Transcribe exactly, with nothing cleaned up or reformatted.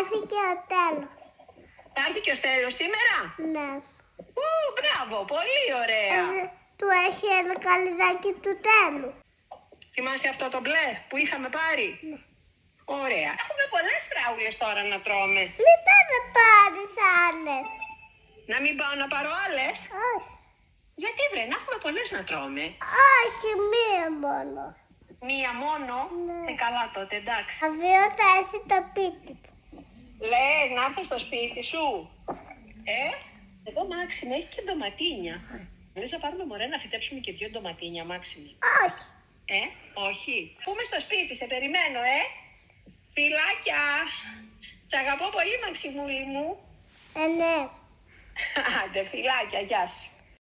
έρθει και ο Τέλος. Θα έρθει και ο Στέλιος σήμερα. Ναι. Ου, μπράβο, πολύ ωραία. Ε, του έχει ένα καλυδάκι του Τέλου. Θυμάσαι αυτό το μπλε που είχαμε πάρει. Ναι. Ωραία. Έχουμε πολλές φράουλες τώρα να τρώμε. Μην πάω να πάρεις άλλες. Να μην πάω να πάρω άλλες. Όχι. Γιατί βρε, να έχουμε πολλές να τρώμε. Όχι, μία μόνο. Μία μόνο. Ναι. Ε, καλά τότε, εντάξει. Αύριο θα έρθει το πίτι του. Λες να έρθω στο σπίτι σου. Ε, εδώ Μάξιμη έχει και ντοματίνια. Εμείς να πάρουμε μωρέ να φυτέψουμε και δύο ντοματίνια, Μάξιμη. Όχι. Ε, όχι. Πούμε στο σπίτι, σε περιμένω, ε. Φιλάκια. Σ' αγαπώ πολύ, Μαξιμούλη μου. Ε, ναι. Άντε, φιλάκια, γεια σου.